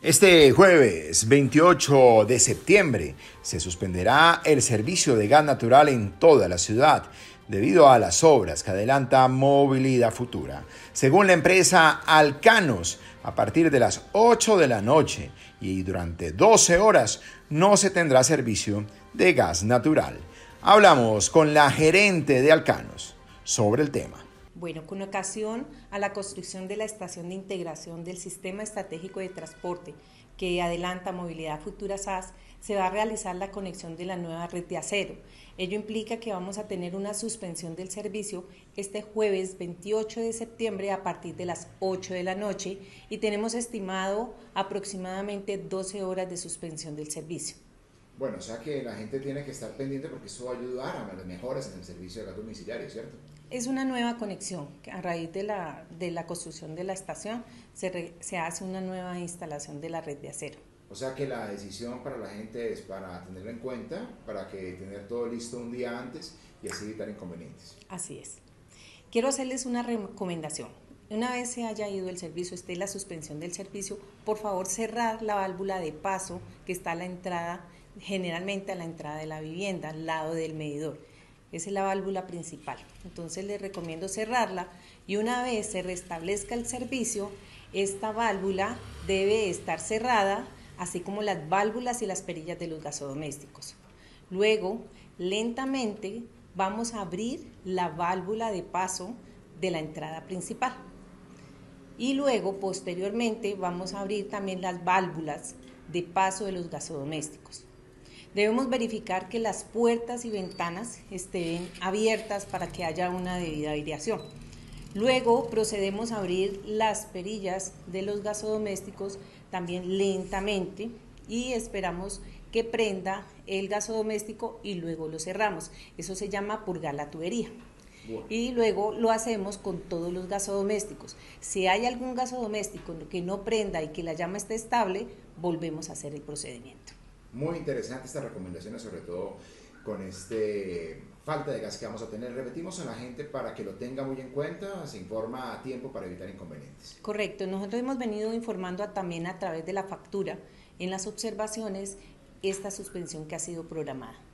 Este jueves 28 de septiembre se suspenderá el servicio de gas natural en toda la ciudad debido a las obras que adelanta Movilidad Futura. Según la empresa Alcanos, a partir de las 8 de la noche y durante 12 horas no se tendrá servicio de gas natural. Hablamos con la gerente de Alcanos sobre el tema. Bueno, con ocasión a la construcción de la estación de integración del Sistema Estratégico de Transporte que adelanta Movilidad Futura SAS, se va a realizar la conexión de la nueva red de acero. Ello implica que vamos a tener una suspensión del servicio este jueves 28 de septiembre a partir de las 8 de la noche y tenemos estimado aproximadamente 12 horas de suspensión del servicio. Bueno, o sea que la gente tiene que estar pendiente porque eso va a ayudar a las mejoras en el servicio de gas domiciliario, ¿cierto? Es una nueva conexión, que a raíz de la construcción de la estación se hace una nueva instalación de la red de acero. O sea que la decisión para la gente es para tenerlo en cuenta, para que tener todo listo un día antes y así evitar inconvenientes. Así es. Quiero hacerles una recomendación. Una vez se haya ido el servicio, esté la suspensión del servicio, por favor cerrar la válvula de paso que está a la entrada, generalmente a la entrada de la vivienda, al lado del medidor. Esa es la válvula principal. Entonces les recomiendo cerrarla y una vez se restablezca el servicio, esta válvula debe estar cerrada, así como las válvulas y las perillas de los gasodomésticos. Luego, lentamente vamos a abrir la válvula de paso de la entrada principal. Y luego, posteriormente, vamos a abrir también las válvulas de paso de los gasodomésticos. Debemos verificar que las puertas y ventanas estén abiertas para que haya una debida aireación. Luego procedemos a abrir las perillas de los gasodomésticos también lentamente y esperamos que prenda el gasodoméstico y luego lo cerramos. Eso se llama purgar la tubería. Bueno. Y luego lo hacemos con todos los gasodomésticos. Si hay algún gasodoméstico que no prenda y que la llama esté estable, volvemos a hacer el procedimiento. Muy interesante estas recomendaciones, sobre todo con falta de gas que vamos a tener. Repetimos a la gente para que lo tenga muy en cuenta, se informa a tiempo para evitar inconvenientes. Correcto, nosotros hemos venido informando también a través de la factura en las observaciones esta suspensión que ha sido programada.